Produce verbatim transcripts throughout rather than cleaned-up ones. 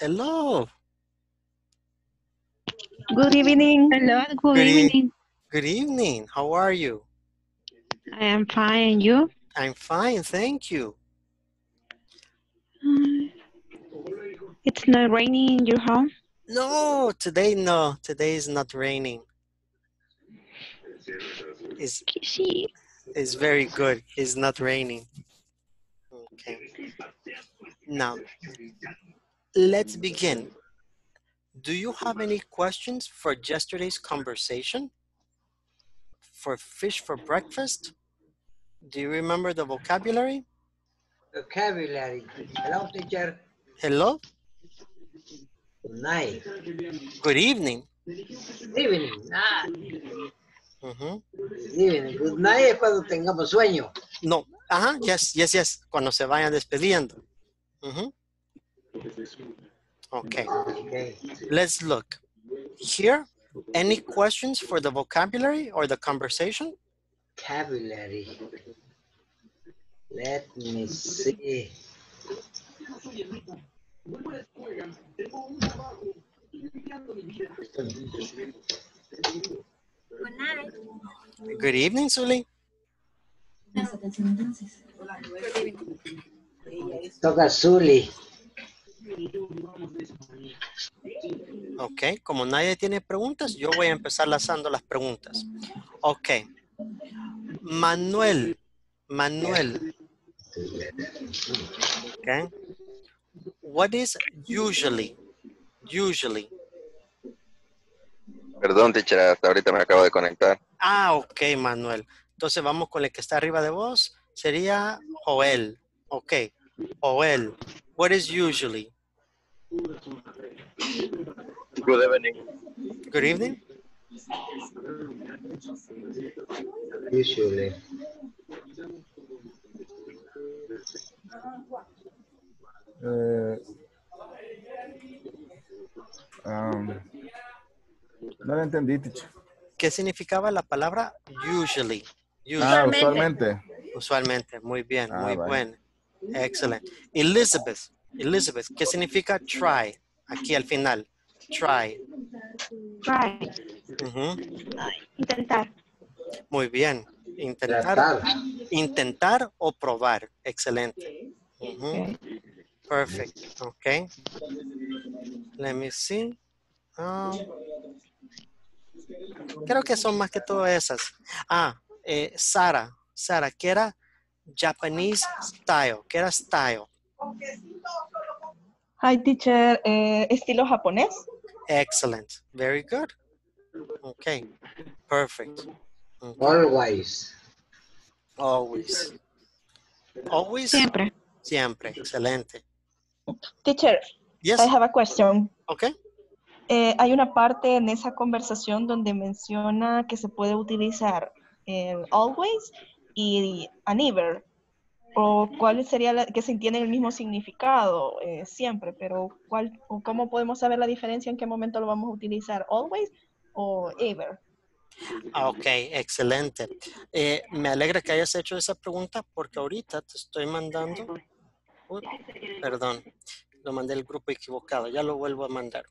Hello. Good evening. Hello, good, Good, e evening. good evening. How are you? I am fine, and you? I'm fine, thank you. Uh, it's not raining in your home? No, today no. Today is not raining. It's, Sí. it's very good. It's not raining. Okay. Now, let's begin. Do you have any questions for yesterday's conversation? For fish for breakfast? Do you remember the vocabulary? Vocabulary. Hello, teacher. Hello? Good night. Good evening. Good evening. Ah, Uh-huh. good evening. Good night es cuando tengamos sueño. No. Ajá, yes, yes, yes. Cuando se vayan despidiendo. Uh-huh. Okay. Okay. Let's look. Here, any questions for the vocabulary or the conversation? Vocabulary. Let me see. Good night. Good evening, Suli. Toca Zully. Ok, como nadie tiene preguntas, yo voy a empezar lanzando las preguntas. Ok. Manuel. Manuel. Okay. What is usually? Usually. Perdón, teacher, hasta ahorita me acabo de conectar. Ah, ok, Manuel. Entonces vamos con el que está arriba de vos. Sería Joel. Ok. Joel. What is usually? Good evening. Good evening. Usually. Eh, um, no lo entendí, teacher. ¿Qué significaba la palabra usually? Usually. Ah, usualmente. Usualmente. Muy bien, Ah, muy vale. bueno. Excelente. Elizabeth. Elizabeth, ¿qué significa try? Aquí al final. Try. Try. Ujú. Intentar. Muy bien. Intentar. Tratar. Intentar o probar. Excelente. Ujú. Okay. Perfect. Okay. Let me see. Ah, creo que son más que todo esas. Ah, eh, Sara. Sara, ¿qué era Japanese style? ¿Qué era style? Hi, teacher. Eh, estilo japonés. Excellent. Very good. Okay. Perfect. Okay. Always. Always. Always. Siempre. Siempre. Excelente. Teacher, Yes. I have a question. Okay. Eh, hay una parte en esa conversación donde menciona que se puede utilizar el always y a never. O cuál sería la, que se entiende el mismo significado eh, siempre, pero cuál o cómo podemos saber la diferencia en qué momento lo vamos a utilizar, always o ever. Ah, ok, excelente. Eh, me alegra que hayas hecho esa pregunta porque ahorita te estoy mandando. Uy, perdón, lo mandé al grupo equivocado, ya lo vuelvo a mandar.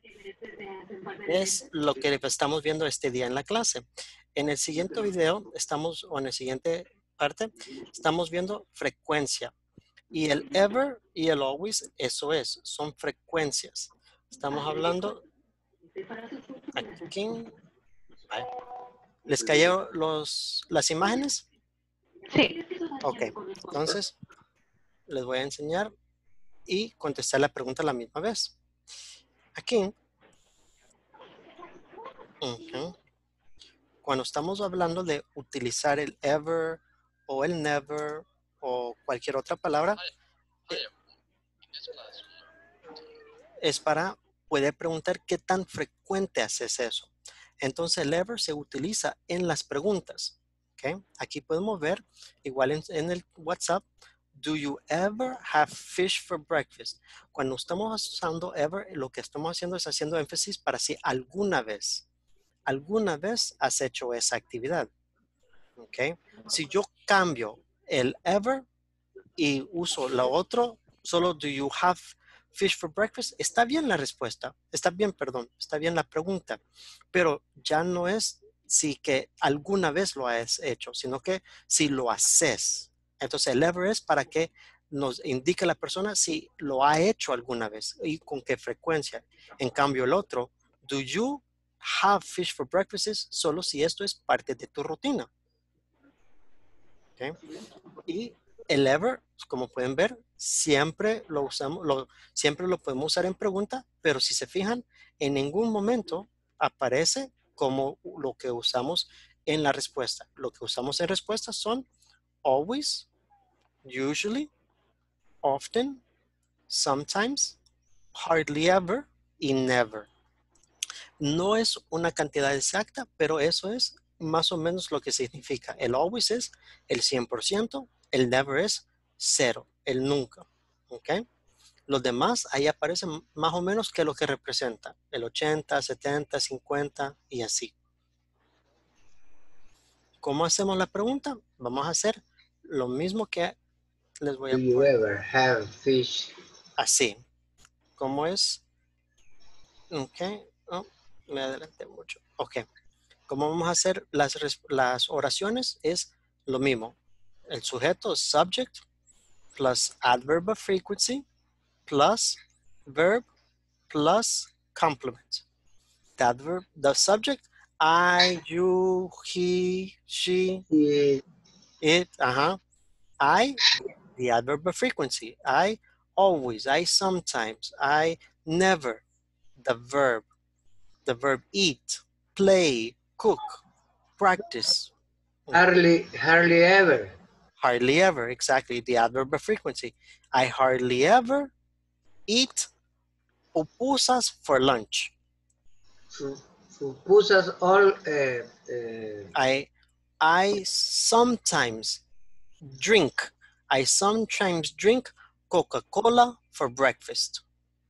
Es lo que estamos viendo este día en la clase. En el siguiente video estamos, o en el siguiente parte, estamos viendo frecuencia. Y el ever y el always, eso es, son frecuencias. Estamos hablando aquí. Ay, ¿les cayó los, las imágenes? Sí. Ok, entonces les voy a enseñar y contestar la pregunta a la misma vez. Aquí, uh-huh, cuando estamos hablando de utilizar el ever o el never o cualquier otra palabra, eh, es para poder preguntar qué tan frecuente haces eso. Entonces el ever se utiliza en las preguntas. ¿Okay? Aquí podemos ver, igual en, en el WhatsApp, do you ever have fish for breakfast? Cuando estamos usando ever, lo que estamos haciendo es haciendo énfasis para si alguna vez, alguna vez has hecho esa actividad. ¿Okay? Si yo cambio el ever y uso lo otro, solo do you have fish for breakfast, está bien la respuesta, está bien, perdón, está bien la pregunta, pero ya no es si que alguna vez lo has hecho, sino que si lo haces. Entonces el ever es para que nos indique la persona si lo ha hecho alguna vez y con qué frecuencia. En cambio el otro, do you have fish for breakfast, es solo si esto es parte de tu rutina. ¿Okay? Y el ever, como pueden ver, siempre lo usamos, lo, siempre lo podemos usar en pregunta, pero si se fijan, en ningún momento aparece como lo que usamos en la respuesta. Lo que usamos en respuesta son always, usually, often, sometimes, hardly ever y never. No es una cantidad exacta, pero eso es más o menos lo que significa. El always es el cien por ciento, el never es cero, el nunca. ¿Ok? Los demás ahí aparecen más o menos que lo que representa. El ochenta, setenta, cincuenta y así. ¿Cómo hacemos la pregunta? Vamos a hacer lo mismo que les voy a Do you poner. ever have fish? Así. ¿Cómo es? Ok. Oh, me adelanté mucho. Ok. ¿Cómo vamos a hacer las, las oraciones? Es lo mismo. El sujeto, subject, plus adverb of frequency, plus verb, plus complement. The adverb, the subject, I, you, he, she, Y it, uh-huh. I, the adverb of frequency. I always, I sometimes, I never. The verb, the verb eat, play, cook, practice. hardly, hardly ever. Hardly ever, exactly, the adverb of frequency. I hardly ever eat pupusas for lunch. Fu- Pupusas all, uh, uh, I, I sometimes drink, I sometimes drink Coca-Cola for breakfast.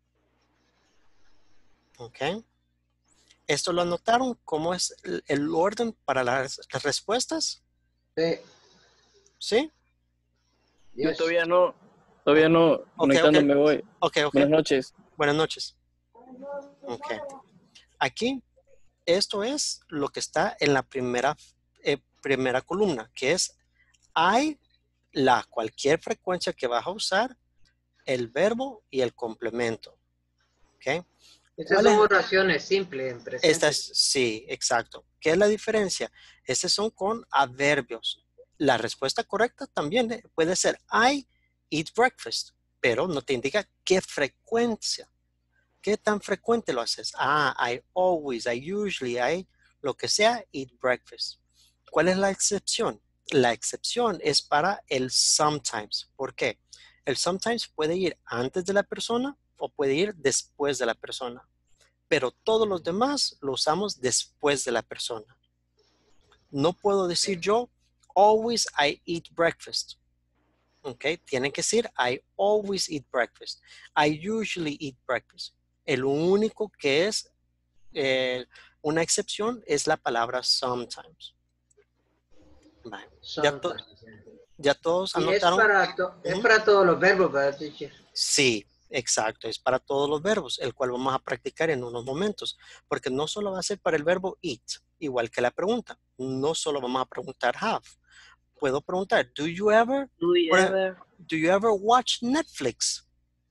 Ok. ¿Esto lo anotaron? ¿Cómo es el, el orden para las, las respuestas? eh, ¿Sí? Yo yes. todavía no, todavía no, Ok, conectándome ok. voy. Ok, ok. Buenas noches. Buenas noches. Ok. Aquí, esto es lo que está en la primera, eh, primera columna, que es hay la cualquier frecuencia que vas a usar, el verbo y el complemento. ¿Ok? Estas ¿Cuál son es? oraciones simples en presente. Esta es, sí, exacto. ¿Qué es la diferencia? Estos son con adverbios. La respuesta correcta también eh, puede ser I eat breakfast, pero no te indica qué frecuencia. ¿Qué tan frecuente lo haces? Ah, I always, I usually, I, lo que sea, eat breakfast. ¿Cuál es la excepción? La excepción es para el sometimes. ¿Por qué? El sometimes puede ir antes de la persona o puede ir después de la persona. Pero todos los demás lo usamos después de la persona. No puedo decir yo, always I eat breakfast. ¿Ok? Tienen que decir, I always eat breakfast. I usually eat breakfast. El único que es eh, una excepción es la palabra sometimes. Vale. Ya, to ya todos Y es anotaron. para, to es Uh-huh. para todos los verbos, ¿verdad, teacher? Sí, exacto. Es para todos los verbos, el cual vamos a practicar en unos momentos. Porque no solo va a ser para el verbo eat, igual que la pregunta. No solo vamos a preguntar have. Puedo preguntar, do you ever, Do you ever? do you ever watch Netflix?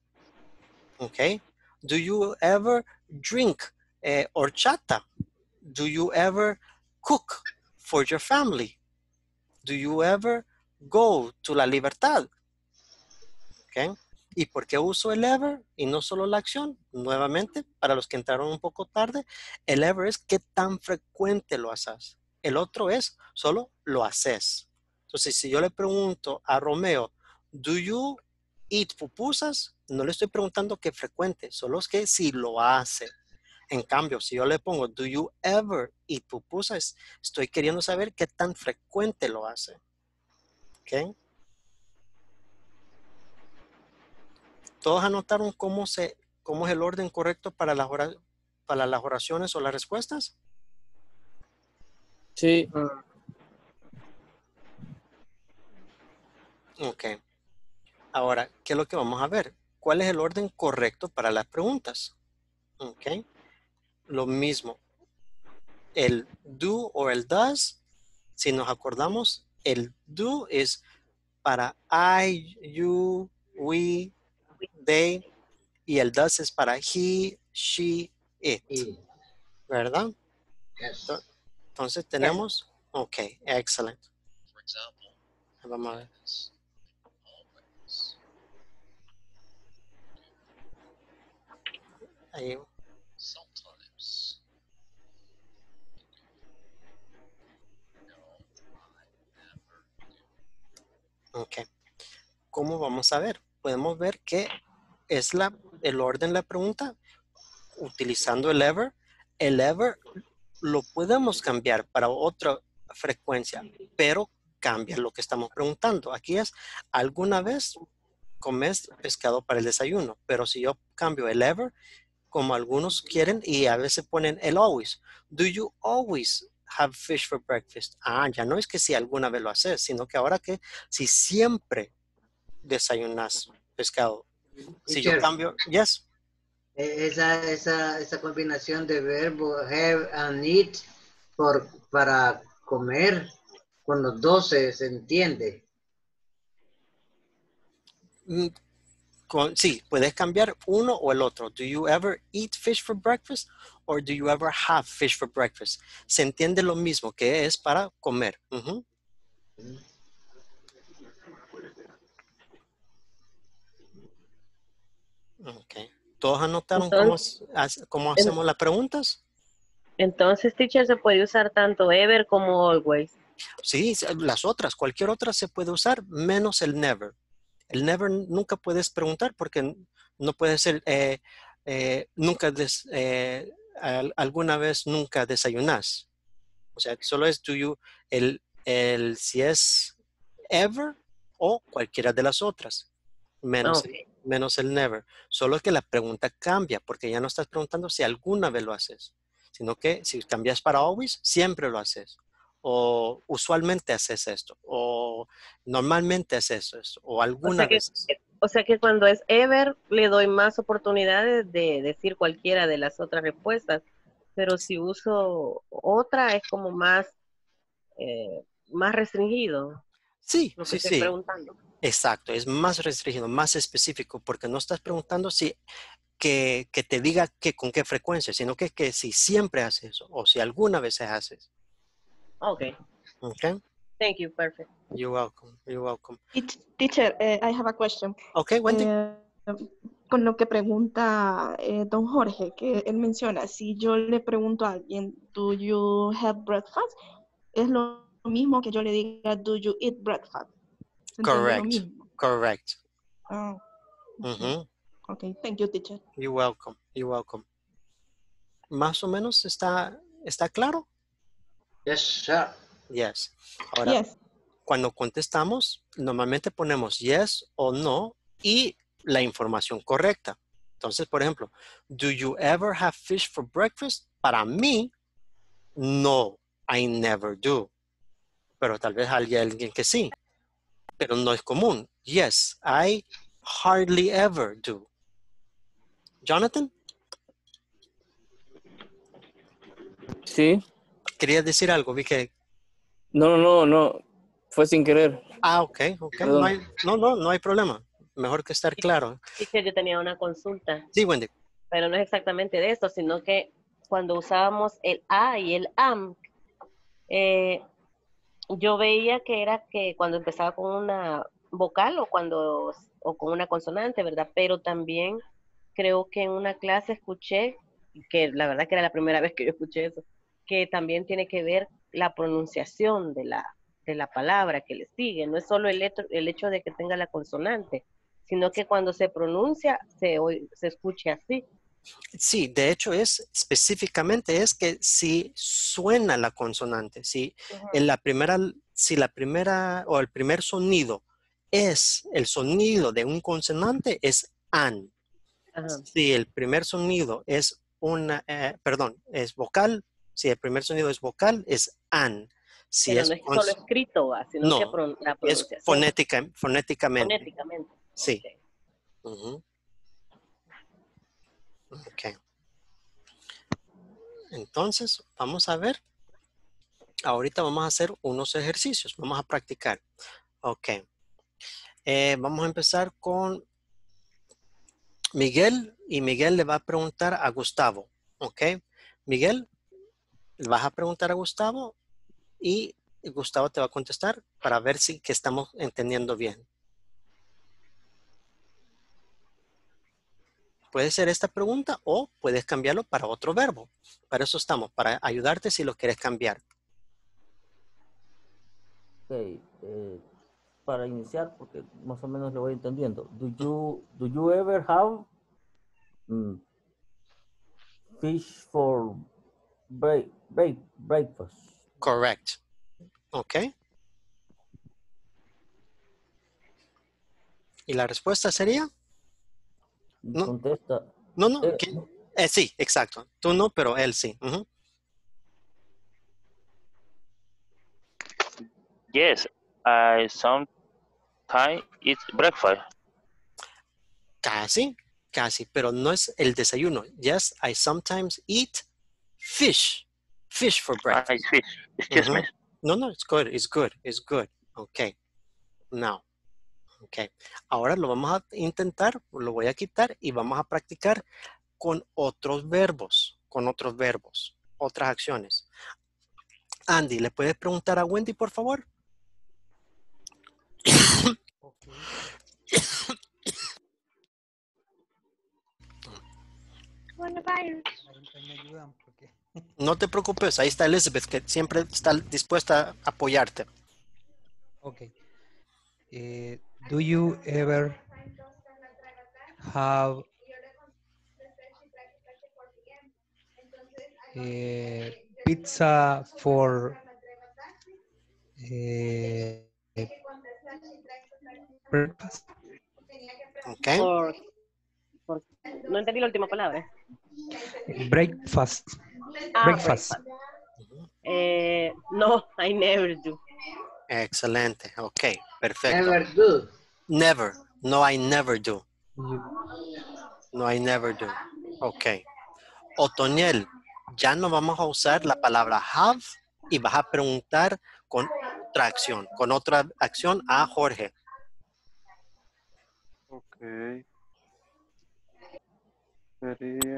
Okay. Do you ever drink eh, horchata? Do you ever cook for your family? Do you ever go to La Libertad? Okay. ¿Y por qué uso el ever y no solo la acción? Nuevamente, para los que entraron un poco tarde, el ever es qué tan frecuente lo haces. El otro es solo lo haces. Entonces, si yo le pregunto a Romeo, ¿do you eat pupusas? No le estoy preguntando qué frecuente, solo es que si lo hace. En cambio, si yo le pongo, ¿do you ever eat pupusas? Estoy queriendo saber qué tan frecuente lo hace. ¿Ok? ¿Todos anotaron cómo, se, cómo es el orden correcto para las, ora, para las oraciones o las respuestas? Sí. Ok. Ahora, ¿qué es lo que vamos a ver? cuál es el orden correcto para las preguntas. Ok. Lo mismo. El do o el does, si nos acordamos, el do es para I, you, we, they, y el does es para he, she, it, Y, ¿verdad? yes. Entonces tenemos, ok, excelente. Vamos a ver. Ahí. Ok. ¿Cómo vamos a ver? Podemos ver que es la, el orden de la pregunta utilizando el ever. El ever lo podemos cambiar para otra frecuencia, pero cambia lo que estamos preguntando. Aquí es, ¿alguna vez comes pescado para el desayuno? Pero si yo cambio el ever, como algunos quieren, y a veces ponen el always. Do you always have fish for breakfast? Ah, ya no es que si alguna vez lo haces, sino que ahora que si siempre desayunas pescado. Si yo Teacher, cambio, yes. eh, esa, esa, esa combinación de verbo have and eat por, para comer, con los dos se, se entiende. Mm, Con, sí, puedes cambiar uno o el otro. Do you ever eat fish for breakfast? Or do you ever have fish for breakfast? Se entiende lo mismo, que es para comer. Ujú. Ok. ¿Todos anotaron cómo, Entonces, cómo en- hacemos las preguntas? entonces, teacher, se puede usar tanto ever como always. Sí, las otras, cualquier otra se puede usar, menos el never. El never nunca puedes preguntar porque no puede ser, eh, eh, nunca, des, eh, al- alguna vez nunca desayunas. O sea, solo es do you, el, el si es ever o cualquiera de las otras, menos, Ok. menos el never. Solo que la pregunta cambia porque ya no estás preguntando si alguna vez lo haces, sino que si cambias para always, siempre lo haces. O usualmente haces esto, o normalmente haces esto, o O alguna sea que, vez. o sea que cuando es ever, le doy más oportunidades de decir cualquiera de las otras respuestas. Pero si uso otra, es como más, eh, más restringido Sí, lo que sí, estoy sí, preguntando. exacto. Es más restringido, más específico, porque no estás preguntando si que, que te diga que con qué frecuencia, sino que, que si siempre haces eso, o si alguna vez haces. Ok. Okay? Thank you. Perfect. You're welcome. You're welcome. Teach- Teacher, eh, I have a question. Okay, Wendy. Eh, con lo que pregunta eh, don Jorge, que él menciona, si yo le pregunto a alguien, ¿do you have breakfast? Es lo mismo que yo le diga, ¿do you eat breakfast? ¿Se entiende lo Correct. mismo? Correct. Ah, Ujú. ok, thank you, teacher. You're welcome. You're welcome. ¿Más o menos está, está claro? Yes, sir. Yes. Ahora, Yes. cuando contestamos, normalmente ponemos yes o no y la información correcta. Entonces, por ejemplo, do you ever have fish for breakfast? Para mí, no, I never do. Pero tal vez hay alguien que sí, pero no es común. Yes, I hardly ever do. Jonathan, Sí. ¿querías decir algo? Vi que... No, no, no, no. Fue sin querer. Ah, ok, ok. Perdón. No, hay, no, no, no hay problema. Mejor que estar claro. Teacher, yo tenía una consulta, Sí, Wendy. pero no es exactamente de esto, sino que cuando usábamos el a y el am, eh, yo veía que era que cuando empezaba con una vocal o cuando o con una consonante, ¿verdad? Pero también creo que en una clase escuché, que la verdad que era la primera vez que yo escuché eso, que también tiene que ver la pronunciación de la, de la palabra que le sigue. No es solo el hecho, el hecho de que tenga la consonante, sino que cuando se pronuncia se, oy- se escuche así. Sí, de hecho es específicamente es que si suena la consonante, si en la primera, si la primera o el primer sonido es el sonido de un consonante, es an. Ajá. Si el primer sonido es una, eh, perdón, es vocal, si el primer sonido es vocal, es an. Si Pero es no es cons- solo escrito, ¿va? Sino que no, pro- la es pronunciación, fonética, fonéticamente. fonéticamente. Sí. Ok. Ujú. Ok. Entonces, vamos a ver. Ahorita vamos a hacer unos ejercicios. Vamos a practicar. Ok. Eh, vamos a empezar con Miguel. Y Miguel le va a preguntar a Gustavo. Ok. Miguel, le vas a preguntar a Gustavo y Gustavo te va a contestar para ver si que estamos entendiendo bien. Puede ser esta pregunta o puedes cambiarlo para otro verbo. Para eso estamos, para ayudarte si lo quieres cambiar. Ok, eh, para iniciar, porque más o menos lo voy entendiendo. Do you, do you ever have mm, fish for break, break, breakfast? Correct. Ok. ¿Y la respuesta sería? No, Contesta. no, no. Eh, ¿quién? Eh, sí, exacto. Tú no, pero él sí. Ujú. Yes, I sometimes eat breakfast. Casi, casi, pero no es el desayuno. Yes, I sometimes eat fish. Fish for I breakfast. fish. Excuse Ujú. me. No, no, it's good, it's good, it's good. Ok. Now. Ok. Ahora lo vamos a intentar, lo voy a quitar y vamos a practicar con otros verbos, con otros verbos, otras acciones. Andy, ¿le puedes preguntar a Wendy, por favor? No te preocupes, ahí está Elizabeth, que siempre está dispuesta a apoyarte. Okay. Uh, do you ever have uh, pizza for uh, breakfast? Okay. Por, por- no entendí la última palabra. Breakfast. Ah, breakfast. breakfast. Eh, no, I never do. Excelente, ok, perfecto. Never do. Never, no, I never do. No, I never do. Ok. Otoniel, ya no vamos a usar la palabra have y vas a preguntar con otra acción, con otra acción a Jorge. Ok. Sería...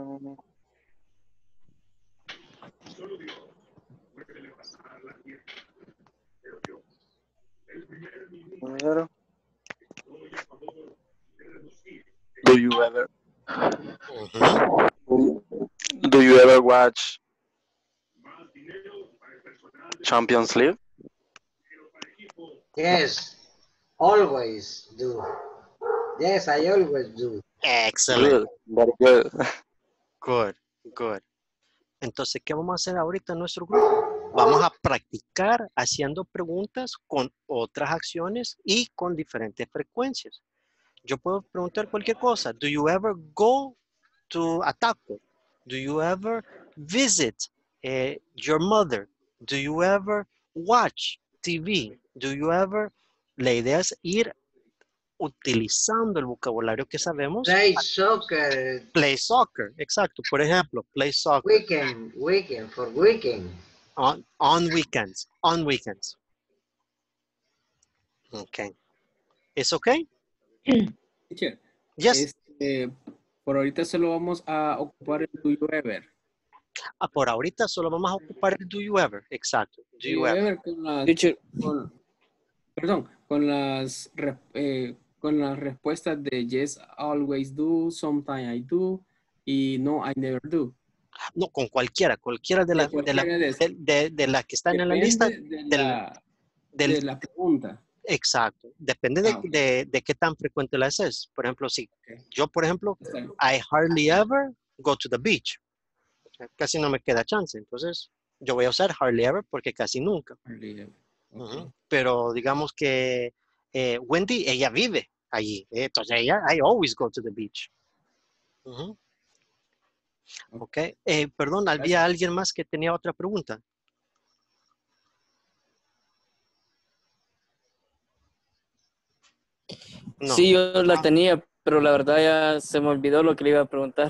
Primero. Do you ever... Uh-huh. Do you ever watch Champions League? Yes, always do. Yes, I always do. Excellent. Good, very good. Good, good. Entonces, ¿qué vamos a hacer ahorita en nuestro grupo? Vamos a practicar haciendo preguntas con otras acciones y con diferentes frecuencias. Yo puedo preguntar cualquier cosa. Do you ever go to a taco? Do you ever visit uh, your mother? Do you ever watch T V? Do you ever... La idea es ir utilizando el vocabulario que sabemos. Play soccer. Play soccer, exacto. Por ejemplo, play soccer. Weekend, weekend, for weekend. On, on weekends, on weekends. Okay. ¿Es okay? Teacher, Yes. este, por ahorita solo vamos a ocupar el do you ever. Ah, por ahorita solo vamos a ocupar el do you ever. Exacto. Do Do you you ever. ever con las, Teacher, con- perdón, con las, re- eh, con las respuestas de yes, always do, sometimes I do, y no, I never do. No, con cualquiera, cualquiera de las De de la, cualquiera de esas. de, de- de las que están en la lista. Depende de del- la, del- de la pregunta. Exacto. Depende de, Ah, ok. de, de qué tan frecuente la haces. Por ejemplo, si Ok. yo, por ejemplo, Está bien. I hardly ever go to the beach. Casi no me queda chance. Entonces, yo voy a usar hardly ever porque casi nunca. Hardly ever. Ok. Ujú. Pero digamos que eh, Wendy, ella vive allí. eh, Entonces, ella, I always go to the beach. Ujú. Ok. Eh, perdón, había alguien más que tenía otra pregunta. No. sí, yo la tenía, pero la verdad ya se me olvidó lo que le iba a preguntar.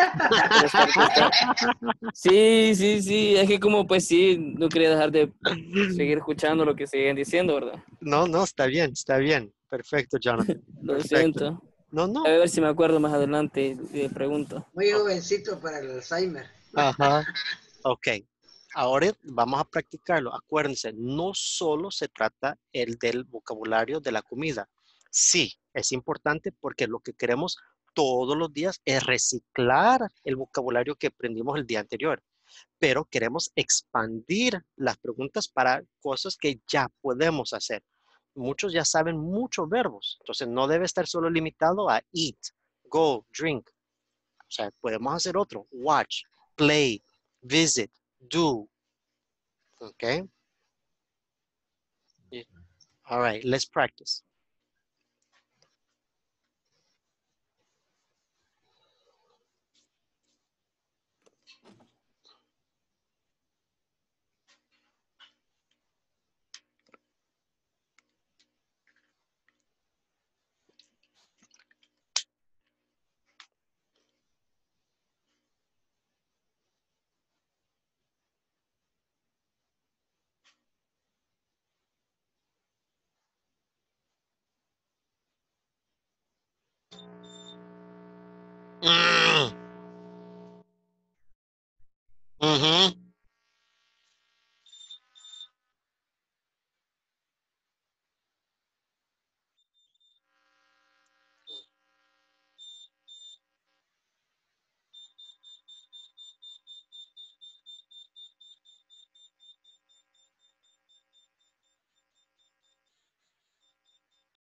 Sí, sí, sí, es que como pues sí, no quería dejar de seguir escuchando lo que siguen diciendo, ¿verdad? No, no, está bien, está bien. Perfecto, Jonathan. Lo Perfecto. siento. No, no. A ver si me acuerdo más adelante y le pregunto. Muy jovencito para el Alzheimer. Ajá. Ok. Ahora vamos a practicarlo. Acuérdense, no solo se trata el del vocabulario de la comida. Sí, es importante porque lo que queremos todos los días es reciclar el vocabulario que aprendimos el día anterior, pero queremos expandir las preguntas para cosas que ya podemos hacer. Muchos ya saben muchos verbos, entonces no debe estar solo limitado a eat, go, drink. O sea, podemos hacer otro, watch, play, visit, do. Okay? All right, let's practice. Mm. Mm-hmm.